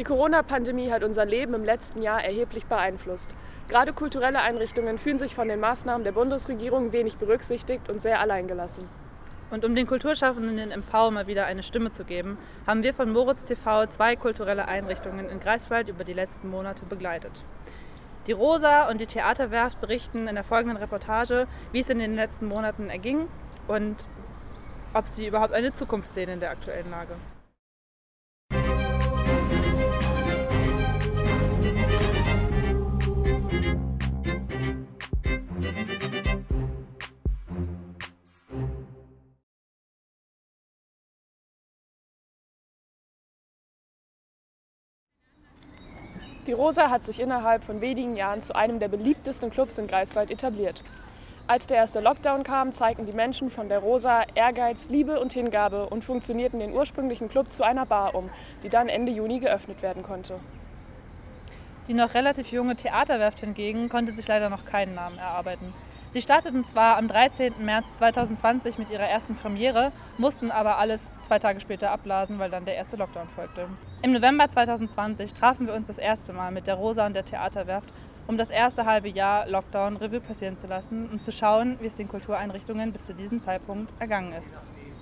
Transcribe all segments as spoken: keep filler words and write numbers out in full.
Die Corona-Pandemie hat unser Leben im letzten Jahr erheblich beeinflusst. Gerade kulturelle Einrichtungen fühlen sich von den Maßnahmen der Bundesregierung wenig berücksichtigt und sehr alleingelassen. Und um den Kulturschaffenden in M V mal wieder eine Stimme zu geben, haben wir von Moritz T V zwei kulturelle Einrichtungen in Greifswald über die letzten Monate begleitet. Die Rosa und die Theaterwerft berichten in der folgenden Reportage, wie es in den letzten Monaten erging und ob sie überhaupt eine Zukunft sehen in der aktuellen Lage. Die Rosa hat sich innerhalb von wenigen Jahren zu einem der beliebtesten Clubs in Greifswald etabliert. Als der erste Lockdown kam, zeigten die Menschen von der Rosa Ehrgeiz, Liebe und Hingabe und funktionierten den ursprünglichen Club zu einer Bar um, die dann Ende Juni geöffnet werden konnte. Die noch relativ junge Theaterwerft hingegen konnte sich leider noch keinen Namen erarbeiten. Sie starteten zwar am dreizehnten März zweitausendzwanzig mit ihrer ersten Premiere, mussten aber alles zwei Tage später abblasen, weil dann der erste Lockdown folgte. Im November zweitausendzwanzig trafen wir uns das erste Mal mit der Rosa und der Theaterwerft, um das erste halbe Jahr Lockdown Revue passieren zu lassen und zu schauen, wie es den Kultureinrichtungen bis zu diesem Zeitpunkt ergangen ist.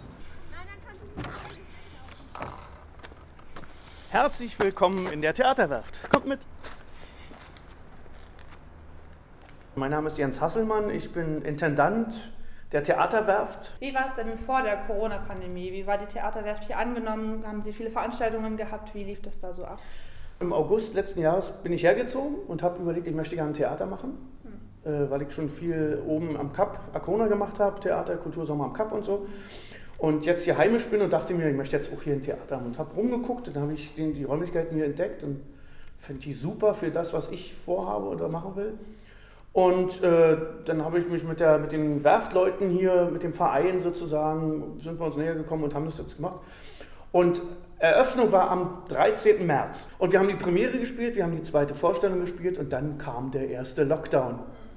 Herzlich willkommen in der Theaterwerft. Kommt mit! Mein Name ist Jens Hasselmann, ich bin Intendant der Theaterwerft. Wie war es denn vor der Corona-Pandemie? Wie war die Theaterwerft hier angenommen? Haben Sie viele Veranstaltungen gehabt? Wie lief das da so ab? Im August letzten Jahres bin ich hergezogen und habe überlegt, ich möchte gerne Theater machen, hm. äh, weil ich schon viel oben am Kap Arkona gemacht habe, Theater, Kultursommer am Kap und so. Und jetzt hier heimisch bin und dachte mir, ich möchte jetzt auch hier ein Theater haben. Und habe rumgeguckt und dann habe ich die, die Räumlichkeiten hier entdeckt und finde die super für das, was ich vorhabe oder machen will. Und äh, dann habe ich mich mit, der, mit den Werftleuten hier, mit dem Verein sozusagen, sind wir uns näher gekommen und haben das jetzt gemacht. Und Eröffnung war am dreizehnten März. Und wir haben die Premiere gespielt, wir haben die zweite Vorstellung gespielt und dann kam der erste Lockdown.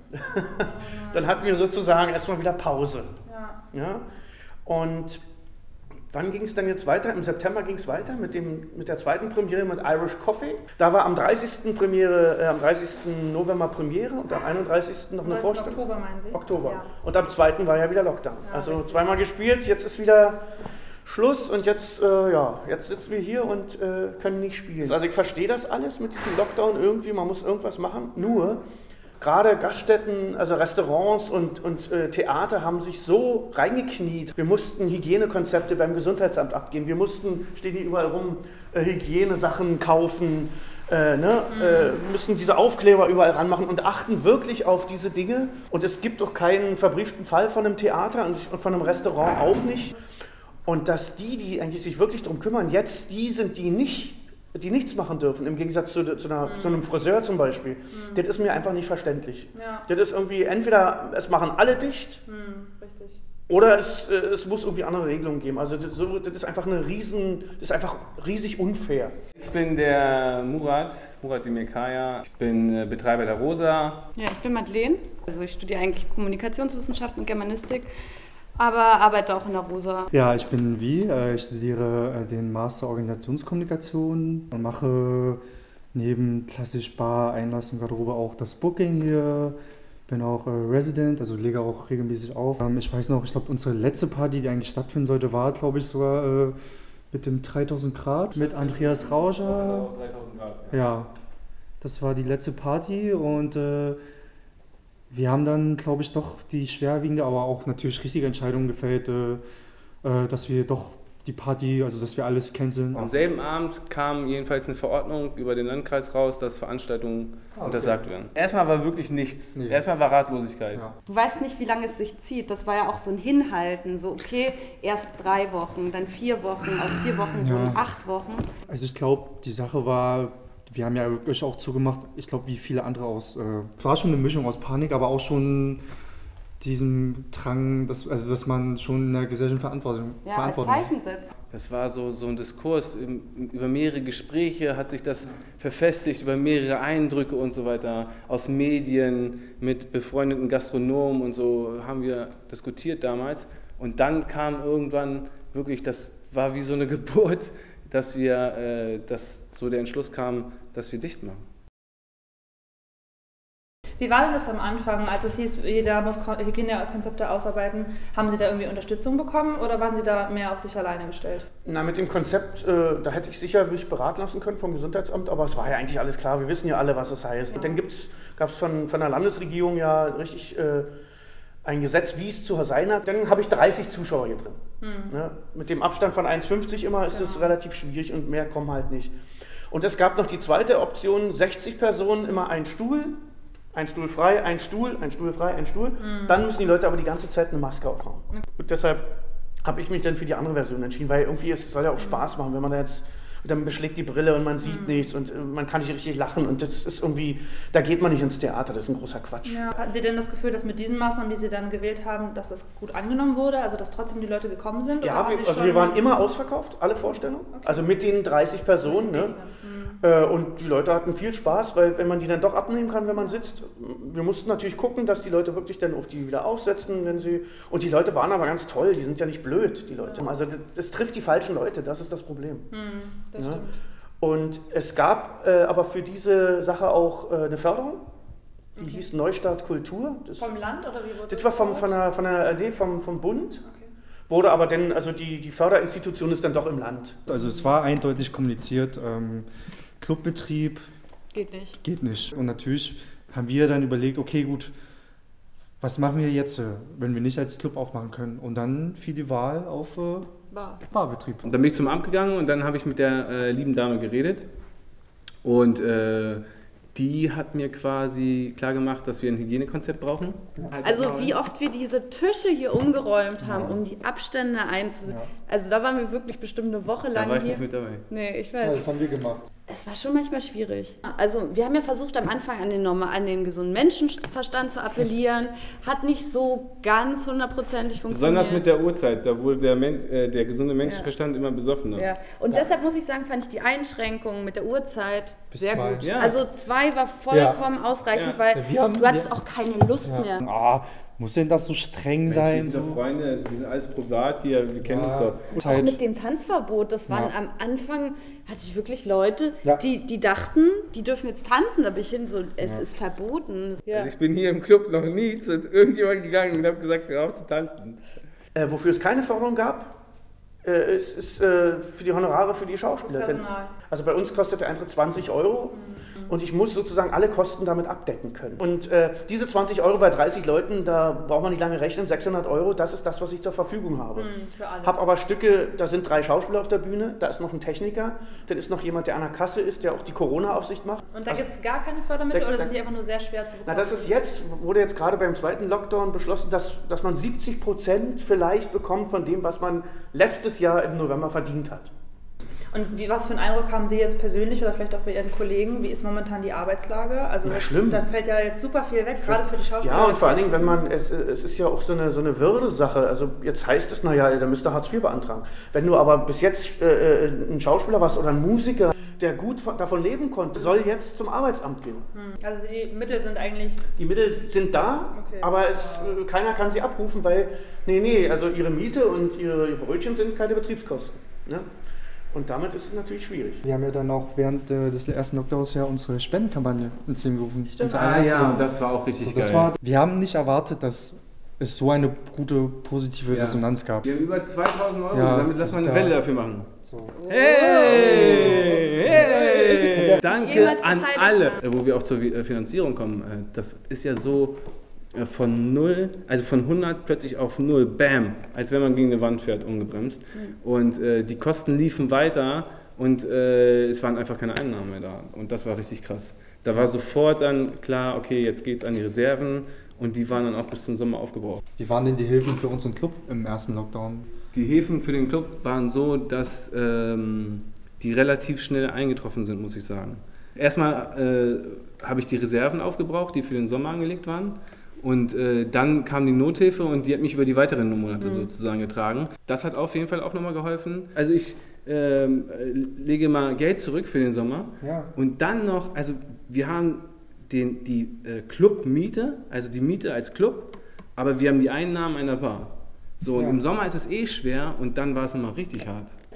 Dann hatten wir sozusagen erstmal wieder Pause. Ja. Ja? Und wann ging es dann jetzt weiter? Im September ging es weiter mit, dem, mit der zweiten Premiere mit Irish Coffee. Da war am dreißigsten Premiere, äh, am dreißigsten November Premiere und am einunddreißigsten noch eine Vorstellung. Oktober meinen Sie? Oktober. Ja. Und am zweiten war ja wieder Lockdown. Ja, also richtig. Zweimal gespielt, jetzt ist wieder Schluss und jetzt, äh, ja, jetzt sitzen wir hier und äh, können nicht spielen. Also ich verstehe das alles mit diesem Lockdown irgendwie, man muss irgendwas machen, nur gerade Gaststätten, also Restaurants und, und äh, Theater haben sich so reingekniet. Wir mussten Hygienekonzepte beim Gesundheitsamt abgeben. Wir mussten, stehen hier überall rum, äh, Hygienesachen kaufen, äh, ne? mhm. äh, müssen diese Aufkleber überall ranmachen und achten wirklich auf diese Dinge. Und es gibt doch keinen verbrieften Fall von einem Theater und von einem Restaurant auch nicht. Und dass die, die eigentlich sich wirklich darum kümmern, jetzt die sind, die nicht die nichts machen dürfen, im Gegensatz zu, zu, einer, mhm. zu einem Friseur zum Beispiel. Mhm. Das ist mir einfach nicht verständlich. Ja. Das ist irgendwie, entweder es machen alle dicht, mhm, richtig. Oder es, es muss irgendwie andere Regelungen geben. Also das, so, das ist einfach eine riesen, das ist einfach riesig unfair. Ich bin der Murat, Murat Demirkaya. Ich bin Betreiber der Rosa. Ja, ich bin Madeleine. Also ich studiere eigentlich Kommunikationswissenschaften und Germanistik, aber arbeite auch in der Rosa. Ja, ich bin Wie, ich studiere den Master Organisationskommunikation und mache neben klassisch Bar, Einlass und Garderobe auch das Booking hier. Bin auch Resident, also lege auch regelmäßig auf. Ich weiß noch, ich glaube unsere letzte Party, die eigentlich stattfinden sollte, war glaube ich sogar mit dem dreitausend Grad, mit Andreas Rauscher. dreitausend Grad. Ja. Ja, das war die letzte Party und äh, wir haben dann, glaube ich, doch die schwerwiegende, aber auch natürlich richtige Entscheidung gefällt, äh, äh, dass wir doch die Party, also dass wir alles canceln. Am selben Abend kam jedenfalls eine Verordnung über den Landkreis raus, dass Veranstaltungen ah, okay. untersagt werden. Erstmal war wirklich nichts. Nee. Erstmal war Ratlosigkeit. Ja. Du weißt nicht, wie lange es sich zieht. Das war ja auch so ein Hinhalten. So, okay, erst drei Wochen, dann vier Wochen, aus vier Wochen ja. wurden acht Wochen. Also ich glaube, die Sache war, wir haben ja wirklich auch zugemacht, ich glaube, wie viele andere aus. Es äh, war schon eine Mischung aus Panik, aber auch schon diesem Drang, dass, also dass man schon in der Gesellschaft Verantwortung ja, Verantwortung als Zeichen setzt. Das war so, so ein Diskurs, über mehrere Gespräche hat sich das verfestigt, über mehrere Eindrücke und so weiter. Aus Medien, mit befreundeten Gastronomen und so haben wir diskutiert damals. Und dann kam irgendwann wirklich, das war wie so eine Geburt, dass wir, äh, dass so der Entschluss kam, dass wir dicht machen. Wie war denn das am Anfang, als es hieß, jeder muss Hygienekonzepte ausarbeiten? Haben Sie da irgendwie Unterstützung bekommen oder waren Sie da mehr auf sich alleine gestellt? Na, mit dem Konzept, äh, da hätte ich sicher mich beraten lassen können vom Gesundheitsamt, aber es war ja eigentlich alles klar. Wir wissen ja alle, was es heißt. Und dann gab es von, von der Landesregierung ja richtig äh, ein Gesetz, wie es zu sein hat. Dann habe ich dreißig Zuschauer hier drin. Hm. Ne? Mit dem Abstand von eins fünfzig immer ist es ja. relativ schwierig und mehr kommen halt nicht. Und es gab noch die zweite Option, sechzig Personen, immer ein Stuhl. Ein Stuhl frei, ein Stuhl, ein Stuhl frei, ein Stuhl. Mhm. Dann müssen die Leute aber die ganze Zeit eine Maske aufhaben. Mhm. Und deshalb habe ich mich dann für die andere Version entschieden, weil irgendwie es soll ja auch Spaß machen, wenn man da jetzt, dann beschlägt die Brille und man sieht mhm. nichts und man kann nicht richtig lachen und das ist irgendwie, da geht man nicht ins Theater, das ist ein großer Quatsch. Ja. Hatten Sie denn das Gefühl, dass mit diesen Maßnahmen, die Sie dann gewählt haben, dass das gut angenommen wurde, also dass trotzdem die Leute gekommen sind? Ja, wir, also wir waren immer ausverkauft, alle Vorstellungen, okay. also mit den dreißig Personen. Ne? Mhm. Und die Leute hatten viel Spaß, weil wenn man die dann doch abnehmen kann, wenn man sitzt, wir mussten natürlich gucken, dass die Leute wirklich dann auch die wieder aufsetzen, wenn sie, und die Leute waren aber ganz toll, die sind ja nicht blöd, die Leute. Ja. Also das, das trifft die falschen Leute, das ist das Problem. Hm, das ja. stimmt. Und es gab äh, aber für diese Sache auch äh, eine Förderung, die okay. hieß Neustart Kultur. Das, vom Land oder wie wurde das? Das war vom, von der, von der, nee, vom, vom Bund. Okay. Wurde aber dann, also die, die Förderinstitution ist dann doch im Land. Also es war eindeutig kommuniziert, ähm, Clubbetrieb geht nicht. Geht nicht. Und natürlich haben wir dann überlegt, okay gut, was machen wir jetzt, wenn wir nicht als Club aufmachen können? Und dann fiel die Wahl auf äh, Bar. Barbetrieb. Und dann bin ich zum Amt gegangen und dann habe ich mit der äh, lieben Dame geredet. Und äh, die hat mir quasi klar gemacht, dass wir ein Hygienekonzept brauchen. Also wie oft wir diese Tische hier umgeräumt haben, ja. um die Abstände einzusetzen. Ja. Also da waren wir wirklich bestimmt eine Woche lang Da war ich hier. nicht mit dabei. Nee, ich weiß. Ja, das haben wir gemacht. Es war schon manchmal schwierig. Also wir haben ja versucht am Anfang an den, an den gesunden Menschenverstand zu appellieren. Hat nicht so ganz hundertprozentig funktioniert. Besonders mit der Uhrzeit, da wurde der, Men äh, der gesunde Menschenverstand ja. immer besoffener. Ja. Und ja. deshalb muss ich sagen, fand ich die Einschränkung mit der Uhrzeit Bis sehr zwei. gut. Ja. Also zwei war vollkommen ja. ausreichend, ja. weil ja, haben, du hattest ja. auch keine Lust ja. mehr. Ah, muss denn das so streng Mensch, sein? Wir sind doch Freunde, also wir sind alles privat hier, wir kennen ja. uns doch. Auch mit dem Tanzverbot, das waren ja. am Anfang, hatte ich wirklich Leute, ja. die, die dachten, die dürfen jetzt tanzen, da bin ich hin, so, es ja. ist verboten. Ja. Also ich bin hier im Club noch nie zu irgendjemandem gegangen und habe gesagt, hör auf zu tanzen. Äh, wofür es keine Förderung gab, äh, ist, ist äh, für die Honorare für die Schauspieler. Denn, also bei uns kostet der Eintritt zwanzig Euro. Mhm. Und ich muss sozusagen alle Kosten damit abdecken können. Und äh, diese zwanzig Euro bei dreißig Leuten, da braucht man nicht lange rechnen, sechshundert Euro, das ist das, was ich zur Verfügung habe. Mhm, habe aber Stücke, da sind drei Schauspieler auf der Bühne, da ist noch ein Techniker, dann ist noch jemand, der an der Kasse ist, der auch die Corona-Aufsicht macht. Und da also, gibt es gar keine Fördermittel da, oder da, sind die einfach nur sehr schwer zu bekommen? Na, das ist jetzt, wurde jetzt gerade beim zweiten Lockdown beschlossen, dass, dass man siebzig Prozent vielleicht bekommt von dem, was man letztes Jahr im November verdient hat. Und wie, was für einen Eindruck haben Sie jetzt persönlich oder vielleicht auch bei Ihren Kollegen? Wie ist momentan die Arbeitslage? Also Na, schlimm. Da fällt ja jetzt super viel weg, gerade für die Schauspieler. Ja, und vor allen Dingen, wenn man, es, es ist ja auch so eine, so eine Würde-Sache. Also jetzt heißt es, naja, da müsst ihr Hartz vier beantragen. Wenn du aber bis jetzt äh, ein Schauspieler warst oder ein Musiker, der gut von, davon leben konnte, soll jetzt zum Arbeitsamt gehen. Also die Mittel sind eigentlich... Die Mittel sind da, okay. aber es, äh, keiner kann sie abrufen, weil, nee, nee, also ihre Miete und ihre, ihre Brötchen sind keine Betriebskosten. Ne? Und damit ist es natürlich schwierig. Wir haben ja dann auch während äh, des ersten Lockdowns ja unsere Spendenkampagne ins Leben gerufen. Stimmt. Ah ja, das war auch richtig so, das geil. War, wir haben nicht erwartet, dass es so eine gute, positive ja. Resonanz gab. Wir haben über zweitausend Euro ja, gesammelt, lass mal eine da Welle dafür machen. So. Hey! Hey! Danke an alle, wo wir auch zur Finanzierung kommen. Das ist ja so von null, also von hundert plötzlich auf null, bam, als wenn man gegen eine Wand fährt, ungebremst. Mhm. Und äh, die Kosten liefen weiter und äh, es waren einfach keine Einnahmen mehr da. Und das war richtig krass. Da war sofort dann klar, okay, jetzt geht's an die Reserven und die waren dann auch bis zum Sommer aufgebraucht. Wie waren denn die Hilfen für unseren Club im ersten Lockdown? Die Hilfen für den Club waren so, dass ähm, die relativ schnell eingetroffen sind, muss ich sagen. Erstmal äh, habe ich die Reserven aufgebraucht, die für den Sommer angelegt waren. Und äh, dann kam die Nothilfe und die hat mich über die weiteren Monate mhm. sozusagen getragen. Das hat auf jeden Fall auch nochmal geholfen. Also ich ähm, lege mal Geld zurück für den Sommer. Ja. Und dann noch, also wir haben den, die äh, Clubmiete, also die Miete als Club, aber wir haben die Einnahmen einer Bar. So, und ja. im Sommer ist es eh schwer und dann war es nochmal richtig hart.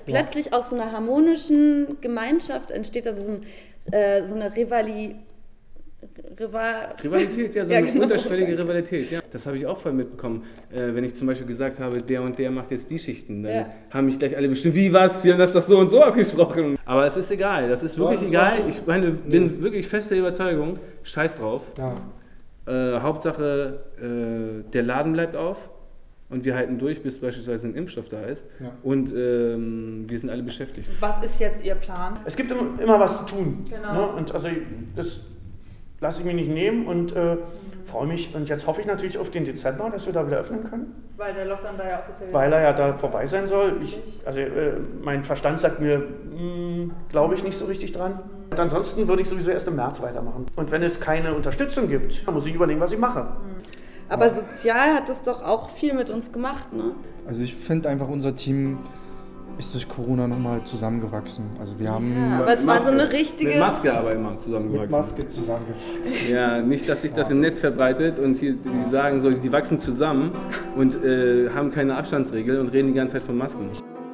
plötzlich aus so einer harmonischen Gemeinschaft entsteht, also so, ein, äh, so eine Rivali Rival Rivalität, ja, so ja, eine genau. unterschwellige Rivalität. Ja. Das habe ich auch voll mitbekommen. Äh, wenn ich zum Beispiel gesagt habe, der und der macht jetzt die Schichten, dann ja. haben mich gleich alle bestimmt, wie, was, wir haben das doch so und so abgesprochen. Aber es ist egal, das ist wirklich ja, das egal. Ich meine, bin nee. wirklich fest der Überzeugung, scheiß drauf. Ja. Äh, Hauptsache, äh, der Laden bleibt auf und wir halten durch, bis beispielsweise ein Impfstoff da ist. Ja. Und ähm, wir sind alle beschäftigt. Was ist jetzt Ihr Plan? Es gibt immer, immer was zu tun. Genau. Ne? Und also das lasse ich mich nicht nehmen und äh, mhm. freue mich. Und jetzt hoffe ich natürlich auf den Dezember, dass wir da wieder öffnen können. Weil der Lockdown da ja offiziell Weil er ja da vorbei sein soll. Ich, also äh, mein Verstand sagt mir, glaube ich nicht so richtig dran. Mhm. Und ansonsten würde ich sowieso erst im März weitermachen. Und wenn es keine Unterstützung gibt, dann muss ich überlegen, was ich mache. Mhm. Aber sozial hat das doch auch viel mit uns gemacht, ne? Also ich finde einfach, unser Team ist durch Corona nochmal zusammengewachsen. Also wir haben... Ja, aber es Maske, war so eine richtige... Mit Maske aber immer zusammengewachsen. Mit Maske zusammengewachsen. Ja, nicht, dass sich das im Netz verbreitet und hier, die sagen so, die wachsen zusammen und äh, haben keine Abstandsregel und reden die ganze Zeit von Masken.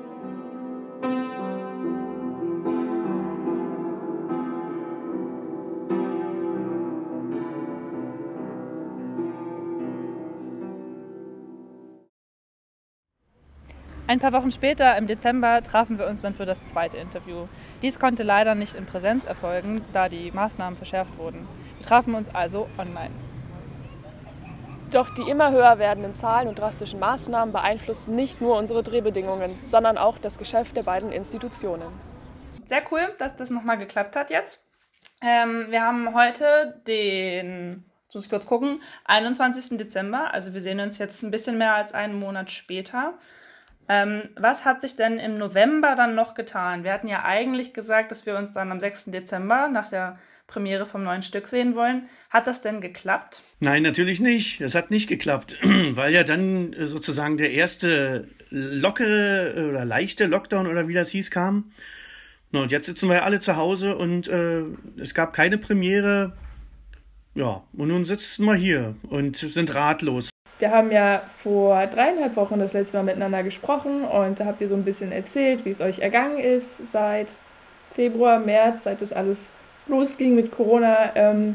Ein paar Wochen später, im Dezember, trafen wir uns dann für das zweite Interview. Dies konnte leider nicht in Präsenz erfolgen, da die Maßnahmen verschärft wurden. Wir trafen uns also online. Doch die immer höher werdenden Zahlen und drastischen Maßnahmen beeinflussen nicht nur unsere Drehbedingungen, sondern auch das Geschäft der beiden Institutionen. Sehr cool, dass das nochmal geklappt hat jetzt. Ähm, wir haben heute den, jetzt muss ich kurz gucken, einundzwanzigsten Dezember. Also wir sehen uns jetzt ein bisschen mehr als einen Monat später. Ähm, was hat sich denn im November dann noch getan? Wir hatten ja eigentlich gesagt, dass wir uns dann am sechsten Dezember nach der Premiere vom neuen Stück sehen wollen. Hat das denn geklappt? Nein, natürlich nicht. Das hat nicht geklappt, weil ja dann sozusagen der erste lockere oder leichte Lockdown oder wie das hieß kam. Und jetzt sitzen wir ja alle zu Hause und äh, es gab keine Premiere. Ja, und nun sitzen wir hier und sind ratlos. Wir haben ja vor dreieinhalb Wochen das letzte Mal miteinander gesprochen und da habt ihr so ein bisschen erzählt, wie es euch ergangen ist seit Februar, März, seit das alles losging mit Corona. Ähm,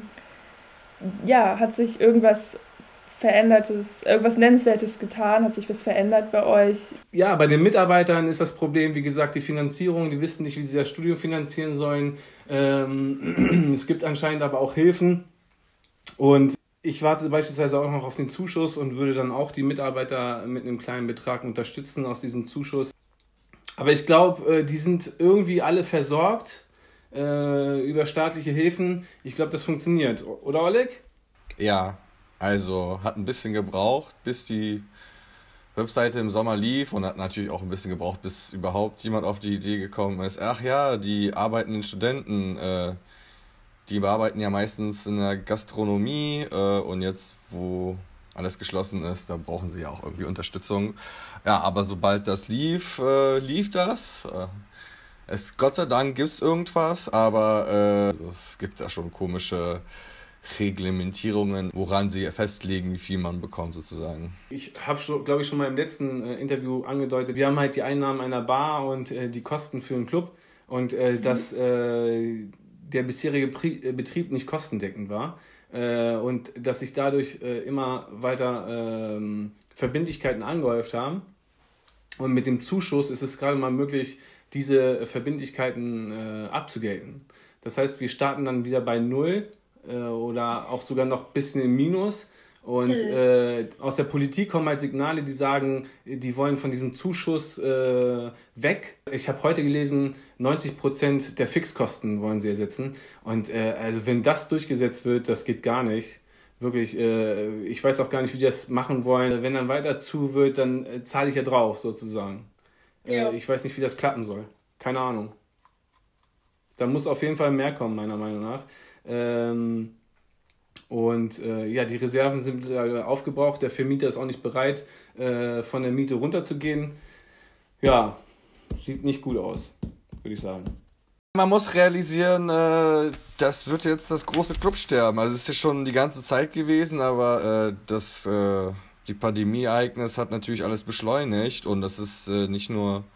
ja, hat sich irgendwas Verändertes, irgendwas Nennenswertes getan? Hat sich was verändert bei euch? Ja, bei den Mitarbeitern ist das Problem, wie gesagt, die Finanzierung. Die wissen nicht, wie sie das Studio finanzieren sollen. Ähm, es gibt anscheinend aber auch Hilfen und ich warte beispielsweise auch noch auf den Zuschuss und würde dann auch die Mitarbeiter mit einem kleinen Betrag unterstützen aus diesem Zuschuss. Aber ich glaube, die sind irgendwie alle versorgt äh, über staatliche Hilfen. Ich glaube, das funktioniert. Oder, Oleg? Ja, also hat ein bisschen gebraucht, bis die Webseite im Sommer lief und hat natürlich auch ein bisschen gebraucht, bis überhaupt jemand auf die Idee gekommen ist. Ach ja, die arbeitenden Studenten, äh, die bearbeiten ja meistens in der Gastronomie äh, und jetzt, wo alles geschlossen ist, da brauchen sie ja auch irgendwie Unterstützung. Ja, aber sobald das lief, äh, lief das. Äh, es, Gott sei Dank gibt es irgendwas, aber äh, es gibt da schon komische Reglementierungen, woran sie festlegen, wie viel man bekommt sozusagen. Ich habe, glaube ich, schon mal im letzten äh, Interview angedeutet, wir haben halt die Einnahmen einer Bar und äh, die Kosten für einen Club und äh, mhm. das... Äh, der bisherige Betrieb nicht kostendeckend war äh, und dass sich dadurch äh, immer weiter äh, Verbindlichkeiten angehäuft haben. Und mit dem Zuschuss ist es gerade mal möglich, diese Verbindlichkeiten äh, abzugelten. Das heißt, wir starten dann wieder bei Null äh, oder auch sogar noch ein bisschen im Minus. Und äh, aus der Politik kommen halt Signale, die sagen, die wollen von diesem Zuschuss äh, weg. Ich habe heute gelesen, neunzig Prozent der Fixkosten wollen sie ersetzen. Und äh, also wenn das durchgesetzt wird, das geht gar nicht. Wirklich, äh, ich weiß auch gar nicht, wie die das machen wollen. Wenn dann weiter zu wird, dann äh, zahle ich ja drauf, sozusagen. Ja. Äh, ich weiß nicht, wie das klappen soll. Keine Ahnung. Da muss auf jeden Fall mehr kommen, meiner Meinung nach. Ähm, Und äh, ja, die Reserven sind aufgebraucht. Der Vermieter ist auch nicht bereit, äh, von der Miete runterzugehen. Ja, sieht nicht gut aus, würde ich sagen. Man muss realisieren, äh, das wird jetzt das große Clubsterben. Also es ist ja schon die ganze Zeit gewesen, aber äh, das, äh, die Pandemie-Ereignis hat natürlich alles beschleunigt. Und das ist äh, nicht nur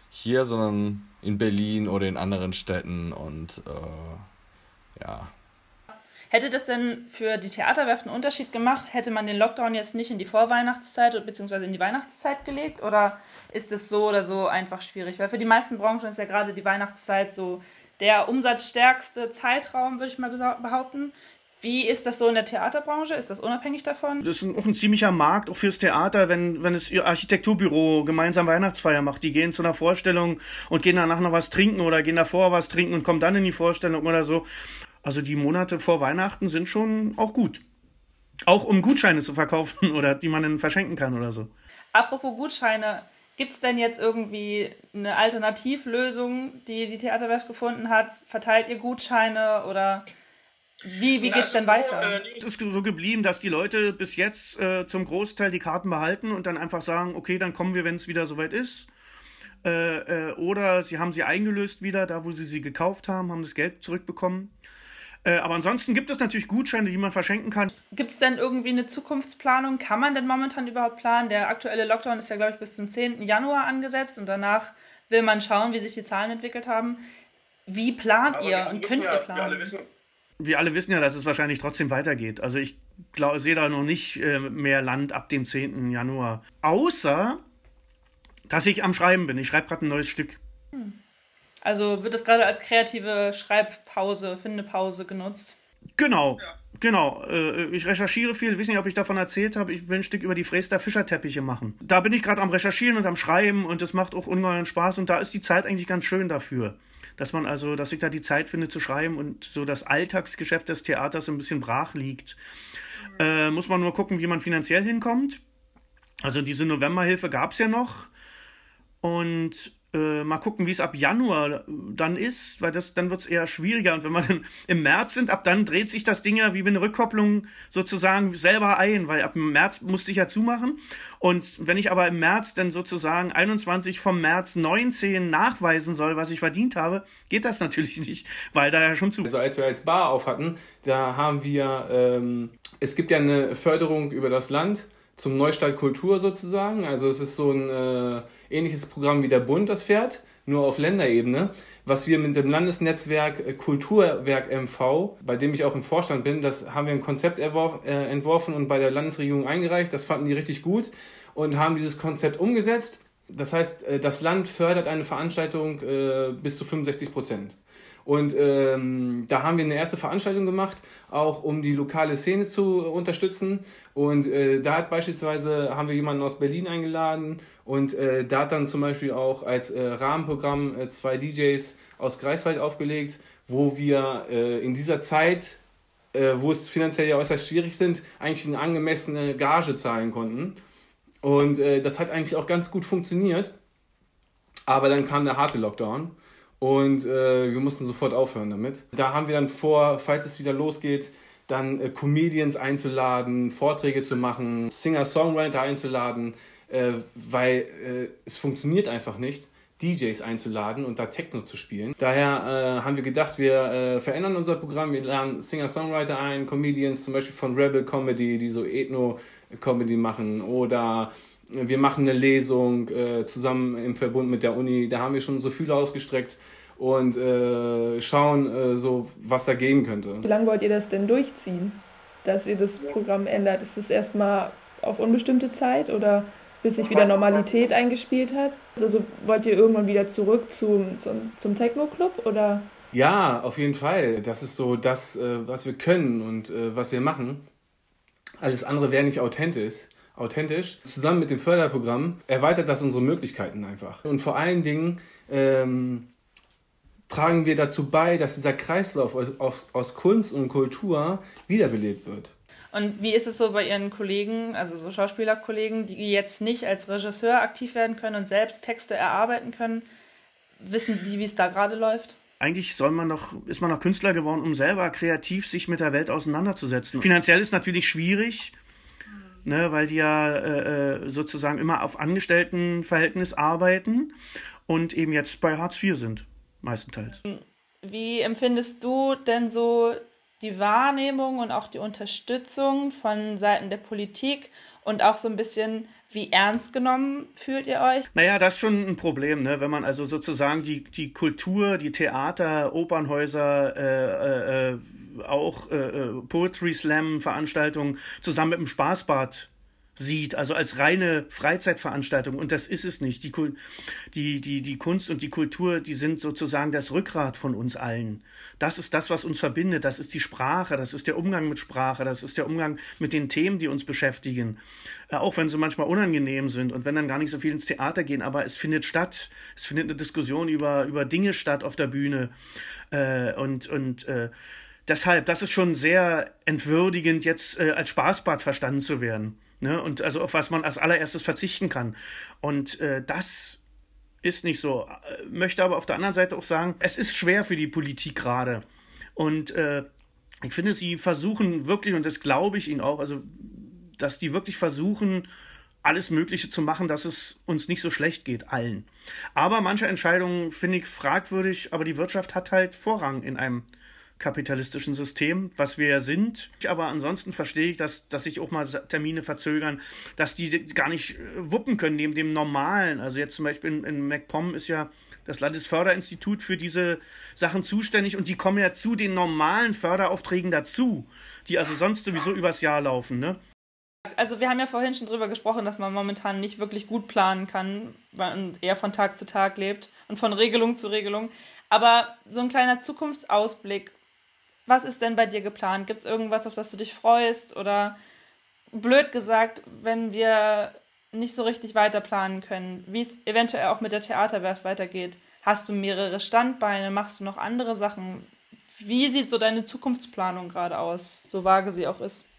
hier, sondern in Berlin oder in anderen Städten und äh, ja. Hätte das denn für die Theaterwerft einen Unterschied gemacht? Hätte man den Lockdown jetzt nicht in die Vorweihnachtszeit bzw. in die Weihnachtszeit gelegt? Oder ist es so oder so einfach schwierig? Weil für die meisten Branchen ist ja gerade die Weihnachtszeit so der umsatzstärkste Zeitraum, würde ich mal behaupten. Wie ist das so in der Theaterbranche? Ist das unabhängig davon? Das ist auch ein ziemlicher Markt, auch fürs Theater, wenn, wenn es ihr Architekturbüro gemeinsam Weihnachtsfeier macht. Die gehen zu einer Vorstellung und gehen danach noch was trinken oder gehen davor was trinken und kommen dann in die Vorstellung oder so. Also die Monate vor Weihnachten sind schon auch gut. Auch um Gutscheine zu verkaufen oder die man dann verschenken kann oder so. Apropos Gutscheine, gibt es denn jetzt irgendwie eine Alternativlösung, die die Theaterwerft gefunden hat? Verteilt ihr Gutscheine oder wie, wie geht es denn weiter? Es ist so geblieben, dass die Leute bis jetzt äh, zum Großteil die Karten behalten und dann einfach sagen, okay, dann kommen wir, wenn es wieder soweit ist. Äh, äh, oder sie haben sie eingelöst wieder, da wo sie sie gekauft haben, haben das Geld zurückbekommen. Äh, aber ansonsten gibt es natürlich Gutscheine, die man verschenken kann. Gibt es denn irgendwie eine Zukunftsplanung? Kann man denn momentan überhaupt planen? Der aktuelle Lockdown ist ja, glaube ich, bis zum zehnten Januar angesetzt und danach will man schauen, wie sich die Zahlen entwickelt haben. Wie plant aber ihr und könnt ihr planen? Wir alle, wissen, wir alle wissen ja, dass es wahrscheinlich trotzdem weitergeht. Also ich glaub, sehe da noch nicht äh, mehr Land ab dem zehnten Januar. Außer, dass ich am Schreiben bin. Ich schreibe gerade ein neues Stück. Hm. Also wird das gerade als kreative Schreibpause, Findepause genutzt? Genau, ja. genau. Ich recherchiere viel. Ich weiß nicht, ob ich davon erzählt habe. Ich will ein Stück über die Freester Fischerteppiche machen. Da bin ich gerade am Recherchieren und am Schreiben und das macht auch ungeheuren Spaß. Und da ist die Zeit eigentlich ganz schön dafür. Dass man also, dass ich da die Zeit finde zu schreiben und so das Alltagsgeschäft des Theaters ein bisschen brach liegt. Mhm. Äh, muss man nur gucken, wie man finanziell hinkommt. Also diese Novemberhilfe gab es ja noch. Und Äh, mal gucken, wie es ab Januar dann ist, weil das, dann wird es eher schwieriger. Und wenn wir dann im März sind, ab dann dreht sich das Ding ja wie eine Rückkopplung sozusagen selber ein, weil ab März musste ich ja zumachen. Und wenn ich aber im März dann sozusagen einundzwanzig vom März neunzehn nachweisen soll, was ich verdient habe, geht das natürlich nicht, weil da ja schon zu... Also als wir als Bar auf hatten, da haben wir, ähm, es gibt ja eine Förderung über das Land, zum Neustart Kultur sozusagen. Also es ist so ein äh, ähnliches Programm wie der Bund das fährt, nur auf Länderebene. Was wir mit dem Landesnetzwerk äh, Kulturwerk M V, bei dem ich auch im Vorstand bin, das haben wir ein Konzept erworf, äh, entworfen und bei der Landesregierung eingereicht. Das fanden die richtig gut und haben dieses Konzept umgesetzt. Das heißt, äh, das Land fördert eine Veranstaltung äh, bis zu fünfundsechzig Prozent. Und ähm, da haben wir eine erste Veranstaltung gemacht, auch um die lokale Szene zu unterstützen. Und äh, da hat beispielsweise, haben wir jemanden aus Berlin eingeladen und äh, da hat dann zum Beispiel auch als äh, Rahmenprogramm äh, zwei D Js aus Greifswald aufgelegt, wo wir äh, in dieser Zeit, äh, wo es finanziell ja äußerst schwierig sind, eigentlich eine angemessene Gage zahlen konnten. Und äh, das hat eigentlich auch ganz gut funktioniert. Aber dann kam der harte Lockdown. Und äh, wir mussten sofort aufhören damit. Da haben wir dann vor, falls es wieder losgeht, dann äh, Comedians einzuladen, Vorträge zu machen, Singer-Songwriter einzuladen, äh, weil äh, es funktioniert einfach nicht, D Js einzuladen und da Techno zu spielen. Daher äh, haben wir gedacht, wir äh, verändern unser Programm, wir laden Singer-Songwriter ein, Comedians zum Beispiel von Rebel Comedy, die so Ethno-Comedy machen, oder wir machen eine Lesung äh, zusammen im Verbund mit der Uni. Da haben wir schon so Fühler ausgestreckt und äh, schauen, äh, so, was da gehen könnte. Wie lange wollt ihr das denn durchziehen, dass ihr das Programm ändert? Ist es erstmal auf unbestimmte Zeit oder bis sich wieder Normalität eingespielt hat? Also wollt ihr irgendwann wieder zurück zum, zum, zum Techno-Club oder? Ja, auf jeden Fall. Das ist so das, äh, was wir können und äh, was wir machen. Alles andere wäre nicht authentisch. authentisch. Zusammen mit dem Förderprogramm erweitert das unsere Möglichkeiten einfach. Und vor allen Dingen ähm, tragen wir dazu bei, dass dieser Kreislauf aus, aus Kunst und Kultur wiederbelebt wird. Und wie ist es so bei Ihren Kollegen, also so Schauspielerkollegen, die jetzt nicht als Regisseur aktiv werden können und selbst Texte erarbeiten können? Wissen Sie, wie es da gerade läuft? Eigentlich soll man noch, ist man noch Künstler geworden, um selber kreativ sich mit der Welt auseinanderzusetzen. Finanziell ist natürlich schwierig, ne, weil die ja äh, sozusagen immer auf Angestelltenverhältnis arbeiten und eben jetzt bei Hartz vier sind, meistenteils. Wie empfindest du denn so die Wahrnehmung und auch die Unterstützung von Seiten der Politik und auch so ein bisschen, wie ernst genommen fühlt ihr euch? Naja, das ist schon ein Problem, ne? Wenn man also sozusagen die, die Kultur, die Theater, Opernhäuser, äh, äh, auch äh, Poetry Slam Veranstaltungen zusammen mit dem Spaßbad sieht, also als reine Freizeitveranstaltung. Und das ist es nicht. Die, die, die, die Kunst und die Kultur, die sind sozusagen das Rückgrat von uns allen. Das ist das, was uns verbindet. Das ist die Sprache, das ist der Umgang mit Sprache, das ist der Umgang mit den Themen, die uns beschäftigen. Äh, auch wenn sie manchmal unangenehm sind und wenn dann gar nicht so viel ins Theater gehen, aber es findet statt. Es findet eine Diskussion über, über Dinge statt auf der Bühne. Äh, und und äh, deshalb, das ist schon sehr entwürdigend, jetzt äh, als Spaßbad verstanden zu werden. Ne? Und also auf was man als allererstes verzichten kann. Und äh, das ist nicht so. Möchte aber auf der anderen Seite auch sagen, es ist schwer für die Politik gerade. Und äh, ich finde, sie versuchen wirklich, und das glaube ich ihnen auch, also dass die wirklich versuchen, alles Mögliche zu machen, dass es uns nicht so schlecht geht, allen. Aber manche Entscheidungen finde ich fragwürdig, aber die Wirtschaft hat halt Vorrang in einem kapitalistischen System, was wir ja sind. Aber ansonsten verstehe ich, dass, dass sich auch mal Termine verzögern, dass die gar nicht wuppen können neben dem Normalen. Also jetzt zum Beispiel in, in MacPom ist ja das Landesförderinstitut für diese Sachen zuständig und die kommen ja zu den normalen Förderaufträgen dazu, die also sonst sowieso übers Jahr laufen, ne? Also wir haben ja vorhin schon drüber gesprochen, dass man momentan nicht wirklich gut planen kann, weil man eher von Tag zu Tag lebt und von Regelung zu Regelung. Aber so ein kleiner Zukunftsausblick, was ist denn bei dir geplant? Gibt es irgendwas, auf das du dich freust? Oder blöd gesagt, wenn wir nicht so richtig weiter planen können, wie es eventuell auch mit der Theaterwerft weitergeht? Hast du mehrere Standbeine? Machst du noch andere Sachen? Wie sieht so deine Zukunftsplanung gerade aus, so vage sie auch ist?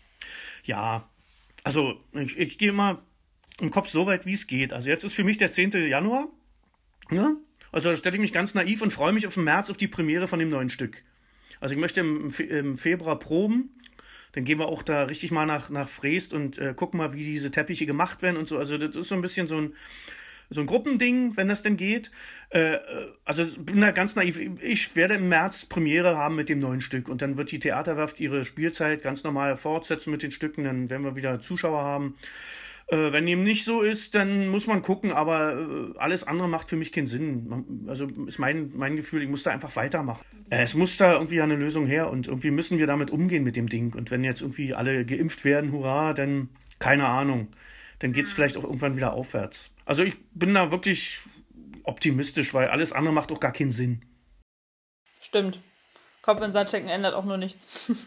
Ja, also ich, ich gehe mal im Kopf so weit, wie es geht. Also jetzt ist für mich der zehnte Januar. Ja? Also da stelle ich mich ganz naiv und freue mich auf den März auf die Premiere von dem neuen Stück. Also ich möchte im, im Februar proben, dann gehen wir auch da richtig mal nach, nach Freest und äh, gucken mal, wie diese Teppiche gemacht werden und so. Also das ist so ein bisschen so ein, so ein Gruppending, wenn das denn geht. Äh, also ich bin da ganz naiv. Ich werde im März Premiere haben mit dem neuen Stück und dann wird die Theaterwerft ihre Spielzeit ganz normal fortsetzen mit den Stücken, dann werden wir wieder Zuschauer haben. Äh, wenn dem nicht so ist, dann muss man gucken, aber äh, alles andere macht für mich keinen Sinn. Man, also ist mein, mein Gefühl, ich muss da einfach weitermachen. Äh, es muss da irgendwie eine Lösung her und irgendwie müssen wir damit umgehen mit dem Ding. Und wenn jetzt irgendwie alle geimpft werden, hurra, dann keine Ahnung, dann geht es vielleicht auch irgendwann wieder aufwärts. Also ich bin da wirklich optimistisch, weil alles andere macht auch gar keinen Sinn. Stimmt. Kopf in den Sand stecken ändert auch nur nichts.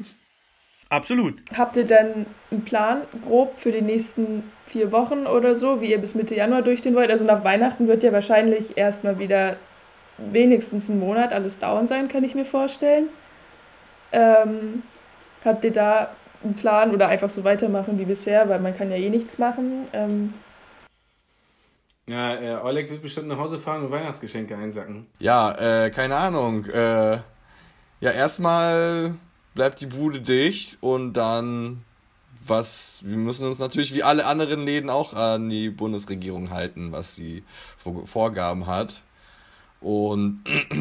Absolut. Habt ihr dann einen Plan grob für die nächsten vier Wochen oder so, wie ihr bis Mitte Januar durchstehen wollt? Also nach Weihnachten wird ja wahrscheinlich erstmal wieder wenigstens einen Monat alles dauern sein, kann ich mir vorstellen. Ähm, habt ihr da einen Plan oder einfach so weitermachen wie bisher, weil man kann ja eh nichts machen? Ähm, Ja, äh, Oleg wird bestimmt nach Hause fahren und Weihnachtsgeschenke einsacken. Ja, äh, keine Ahnung. Äh, ja, erstmal bleibt die Bude dicht und dann, was, wir müssen uns natürlich wie alle anderen Läden auch an die Bundesregierung halten, was sie Vorgaben hat. Und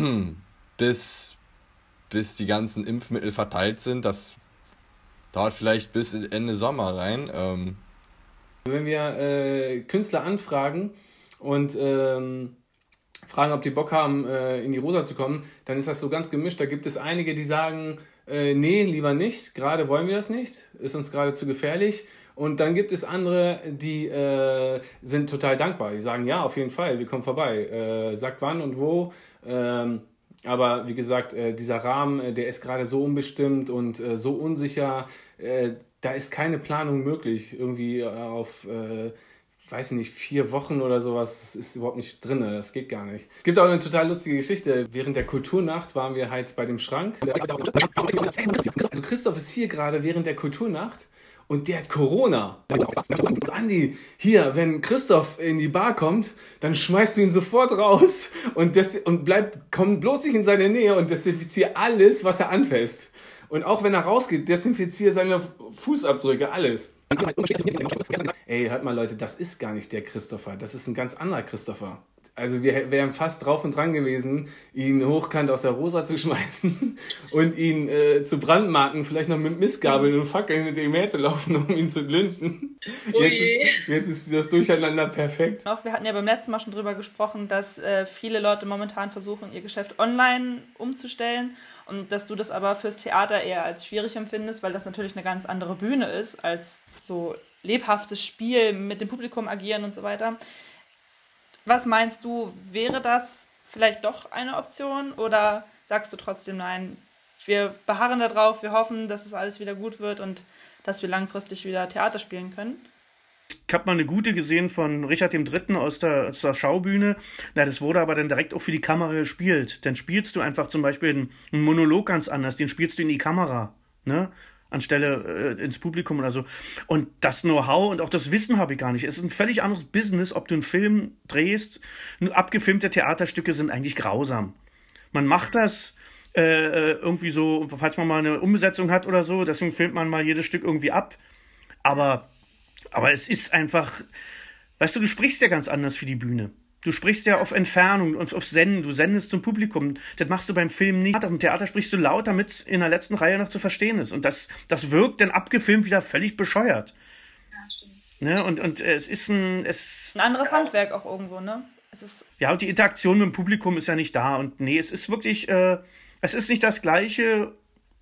bis, bis die ganzen Impfmittel verteilt sind, das dauert vielleicht bis Ende Sommer rein. Ähm. Wenn wir äh, Künstler anfragen und ähm, fragen, ob die Bock haben, äh, in die Rosa zu kommen, dann ist das so ganz gemischt. Da gibt es einige, die sagen, äh, nee, lieber nicht, gerade wollen wir das nicht, ist uns gerade zu gefährlich. Und dann gibt es andere, die äh, sind total dankbar. Die sagen, ja, auf jeden Fall, wir kommen vorbei. Äh, sagt wann und wo. Ähm, aber wie gesagt, äh, dieser Rahmen, äh, der ist gerade so unbestimmt und äh, so unsicher. Äh, da ist keine Planung möglich. Irgendwie äh, auf... Äh, weiß ich nicht, vier Wochen oder sowas, das ist überhaupt nicht drin, das geht gar nicht. Es gibt auch eine total lustige Geschichte. Während der Kulturnacht waren wir halt bei dem Schrank. Also Christoph ist hier gerade während der Kulturnacht und der hat Corona. Andi, hier, wenn Christoph in die Bar kommt, dann schmeißt du ihn sofort raus und, das, und bleib, komm bloß nicht in seine Nähe und desinfizier alles, was er anfasst. Und auch wenn er rausgeht, desinfiziere seine Fußabdrücke, alles. Ey, hört mal Leute, das ist gar nicht der Christopher, das ist ein ganz anderer Christopher. also wir wären fast drauf und dran gewesen, ihn hochkant aus der Rosa zu schmeißen und ihn äh, zu brandmarken, vielleicht noch mit Mistgabeln und Fackeln mit dem Meer zu laufen, um ihn zu lynchen. Jetzt ist, jetzt ist das Durcheinander perfekt. Auch wir hatten ja beim letzten Mal schon drüber gesprochen, dass äh, viele Leute momentan versuchen, ihr Geschäft online umzustellen und dass du das aber fürs Theater eher als schwierig empfindest, weil das natürlich eine ganz andere Bühne ist, als so lebhaftes Spiel mit dem Publikum agieren und so weiter. Was meinst du, wäre das vielleicht doch eine Option oder sagst du trotzdem nein? Wir beharren da drauf, wir hoffen, dass es alles wieder gut wird und dass wir langfristig wieder Theater spielen können. Ich habe mal eine gute gesehen von Richard dem Dritten aus der, aus der Schaubühne. Na, das wurde aber dann direkt auch für die Kamera gespielt. Dann spielst du einfach zum Beispiel einen, einen Monolog ganz anders, den spielst du in die Kamera, ne? Anstelle äh, ins Publikum oder so. Und das Know-how und auch das Wissen habe ich gar nicht. Es ist ein völlig anderes Business, ob du einen Film drehst. Nur abgefilmte Theaterstücke sind eigentlich grausam. Man macht das äh, irgendwie so, falls man mal eine Umbesetzung hat oder so, deswegen filmt man mal jedes Stück irgendwie ab. Aber, aber es ist einfach, weißt du, du sprichst ja ganz anders für die Bühne. Du sprichst ja auf Entfernung und auf Senden, du sendest zum Publikum. Das machst du beim Film nicht. Auf dem Theater sprichst du laut, damit es in der letzten Reihe noch zu verstehen ist. Und das, das wirkt dann abgefilmt wieder völlig bescheuert. Ja, stimmt. Ne? Und, und es ist ein... Es, ein anderes Handwerk auch irgendwo, ne? Es ist, ja, und die Interaktion mit dem Publikum ist ja nicht da. Und nee, es ist wirklich... Äh, es ist nicht das Gleiche,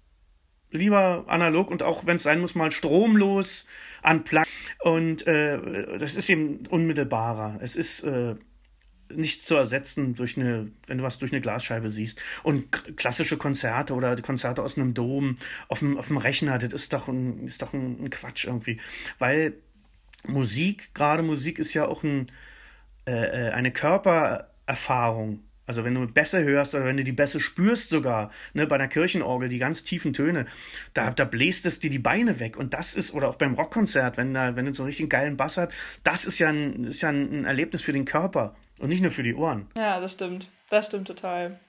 lieber analog und auch, wenn es sein muss, mal stromlos, unplugged. Und äh, das ist eben unmittelbarer. Es ist... Äh, nicht zu ersetzen durch eine, wenn du was durch eine Glasscheibe siehst. Und k- klassische Konzerte oder die Konzerte aus einem Dom auf dem, auf dem Rechner, das ist doch ein, ist doch ein, ein Quatsch irgendwie. Weil Musik, gerade Musik ist ja auch ein, äh, eine Körpererfahrung. Also wenn du Bässe hörst oder wenn du die Bässe spürst sogar, ne, bei einer Kirchenorgel, die ganz tiefen Töne, da, da bläst es dir die Beine weg. Und das ist, oder auch beim Rockkonzert, wenn da, wenn du so einen richtig geilen Bass hat, das ist ja ein, ist ja ein Erlebnis für den Körper und nicht nur für die Ohren. Ja, das stimmt. Das stimmt total.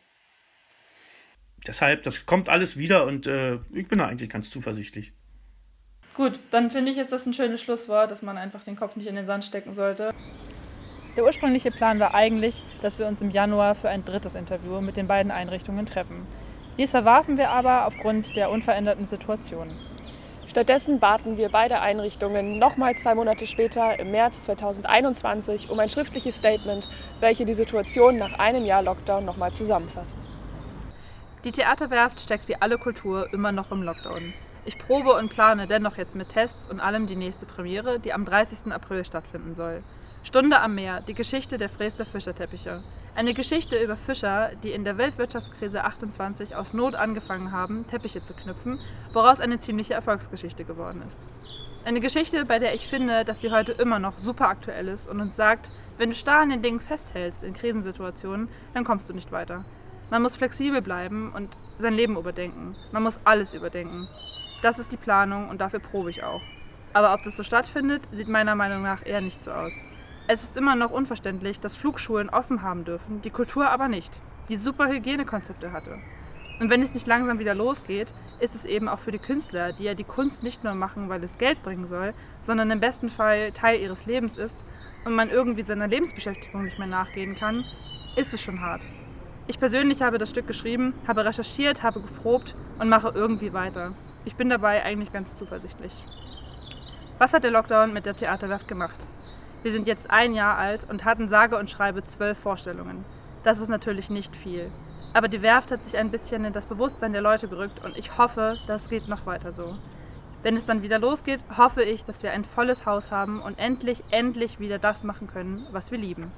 Deshalb, das kommt alles wieder und äh, ich bin da eigentlich ganz zuversichtlich. Gut, dann finde ich, ist das ein schönes Schlusswort, dass man einfach den Kopf nicht in den Sand stecken sollte. Der ursprüngliche Plan war eigentlich, dass wir uns im Januar für ein drittes Interview mit den beiden Einrichtungen treffen. Dies verwarfen wir aber aufgrund der unveränderten Situation. Stattdessen baten wir beide Einrichtungen nochmal zwei Monate später, im März zweitausendeinundzwanzig, um ein schriftliches Statement, welche die Situation nach einem Jahr Lockdown nochmal zusammenfassen. Die Theaterwerft steckt wie alle Kultur immer noch im Lockdown. Ich probe und plane dennoch jetzt mit Tests und allem die nächste Premiere, die am dreißigsten April stattfinden soll. Stunde am Meer, die Geschichte der Freester Fischerteppiche. Eine Geschichte über Fischer, die in der Weltwirtschaftskrise achtundzwanzig aus Not angefangen haben, Teppiche zu knüpfen, woraus eine ziemliche Erfolgsgeschichte geworden ist. Eine Geschichte, bei der ich finde, dass sie heute immer noch super aktuell ist und uns sagt, wenn du starr an den Dingen festhältst in Krisensituationen, dann kommst du nicht weiter. Man muss flexibel bleiben und sein Leben überdenken. Man muss alles überdenken. Das ist die Planung und dafür probe ich auch. Aber ob das so stattfindet, sieht meiner Meinung nach eher nicht so aus. Es ist immer noch unverständlich, dass Flugschulen offen haben dürfen, die Kultur aber nicht, die super Hygienekonzepte hatte. Und wenn es nicht langsam wieder losgeht, ist es eben auch für die Künstler, die ja die Kunst nicht nur machen, weil es Geld bringen soll, sondern im besten Fall Teil ihres Lebens ist und man irgendwie seiner Lebensbeschäftigung nicht mehr nachgehen kann, ist es schon hart. Ich persönlich habe das Stück geschrieben, habe recherchiert, habe geprobt und mache irgendwie weiter. Ich bin dabei eigentlich ganz zuversichtlich. Was hat der Lockdown mit der Theaterwerft gemacht? Wir sind jetzt ein Jahr alt und hatten sage und schreibe zwölf Vorstellungen. Das ist natürlich nicht viel. Aber die Werft hat sich ein bisschen in das Bewusstsein der Leute gerückt und ich hoffe, das geht noch weiter so. Wenn es dann wieder losgeht, hoffe ich, dass wir ein volles Haus haben und endlich, endlich wieder das machen können, was wir lieben.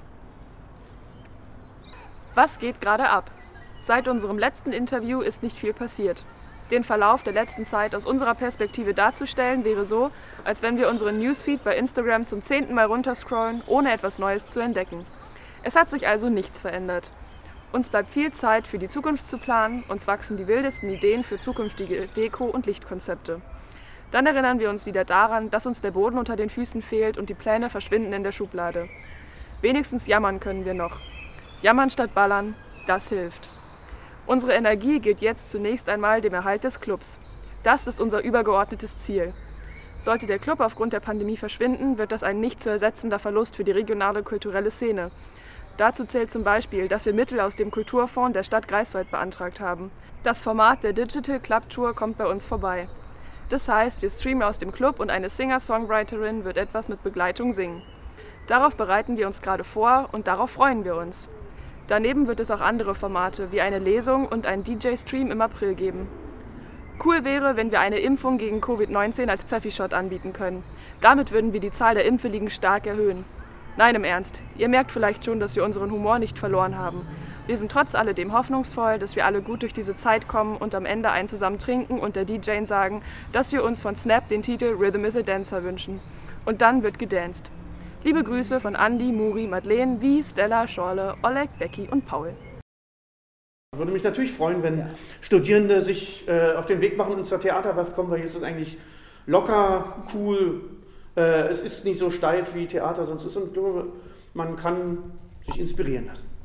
Was geht gerade ab? Seit unserem letzten Interview ist nicht viel passiert. Den Verlauf der letzten Zeit aus unserer Perspektive darzustellen, wäre so, als wenn wir unseren Newsfeed bei Instagram zum zehnten Mal runterscrollen, ohne etwas Neues zu entdecken. Es hat sich also nichts verändert. Uns bleibt viel Zeit für die Zukunft zu planen, uns wachsen die wildesten Ideen für zukünftige Deko- und Lichtkonzepte. Dann erinnern wir uns wieder daran, dass uns der Boden unter den Füßen fehlt und die Pläne verschwinden in der Schublade. Wenigstens jammern können wir noch. Jammern statt ballern, das hilft. Unsere Energie gilt jetzt zunächst einmal dem Erhalt des Clubs. Das ist unser übergeordnetes Ziel. Sollte der Club aufgrund der Pandemie verschwinden, wird das ein nicht zu ersetzender Verlust für die regionale kulturelle Szene. Dazu zählt zum Beispiel, dass wir Mittel aus dem Kulturfonds der Stadt Greifswald beantragt haben. Das Format der Digital Club Tour kommt bei uns vorbei. Das heißt, wir streamen aus dem Club und eine Singer-Songwriterin wird etwas mit Begleitung singen. Darauf bereiten wir uns gerade vor und darauf freuen wir uns. Daneben wird es auch andere Formate wie eine Lesung und einen D J-Stream im April geben. Cool wäre, wenn wir eine Impfung gegen Covid neunzehn als Pfeffi-Shot anbieten können. Damit würden wir die Zahl der Impfwilligen stark erhöhen. Nein, im Ernst, ihr merkt vielleicht schon, dass wir unseren Humor nicht verloren haben. Wir sind trotz alledem hoffnungsvoll, dass wir alle gut durch diese Zeit kommen und am Ende einen zusammen trinken und der D J sagen, dass wir uns von Snap den Titel Rhythm is a Dancer wünschen. Und dann wird gedanced. Liebe Grüße von Andi, Muri, Madeleine, Vi, Stella, Schorle, Oleg, Becky und Paul. Würde mich natürlich freuen, wenn ja. Studierende sich äh, auf den Weg machen und zur Theaterwerft kommen, weil hier ist es eigentlich locker, cool. Äh, es ist nicht so steif wie Theater sonst ist und ich glaube, man kann sich inspirieren lassen.